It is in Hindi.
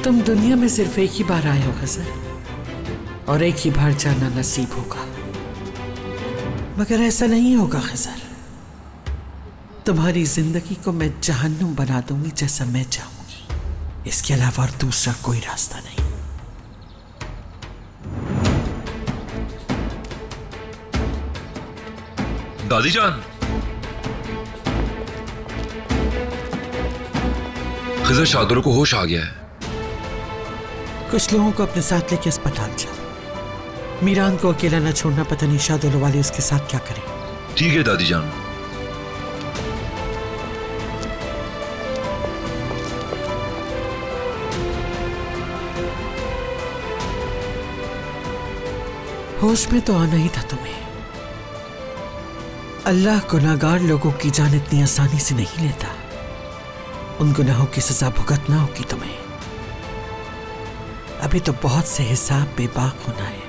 तुम दुनिया में सिर्फ एक ही बार आए हो खजर, और एक ही बार जाना नसीब होगा। मगर ऐसा नहीं होगा खजर, तुम्हारी जिंदगी को मैं जहन्नुम बना दूंगी जैसा मैं चाहूंगी। इसके अलावा और दूसरा कोई रास्ता नहीं। दादी जान, खजर शादुल को होश आ गया है। कुछ लोगों को अपने साथ लेके अस्पताल जाओ। मीरान को अकेला न छोड़ना, पता नहीं शादुल वाले उसके साथ क्या करें। ठीक है दादी जान। होश में तो आना ही था तुम्हें। अल्लाह गुनाहगार लोगों की जान इतनी आसानी से नहीं लेता। उन गुनाहों की सजा भुगतना होगी तुम्हें। अभी तो बहुत से हिसाब बेबाक होना है।